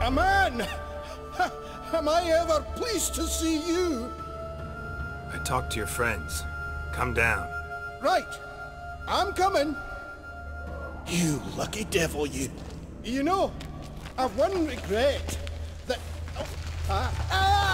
A man! Am I ever pleased to see you? I talked to your friends. Come down. Right. I'm coming. You lucky devil, you. You know, I've one regret. That...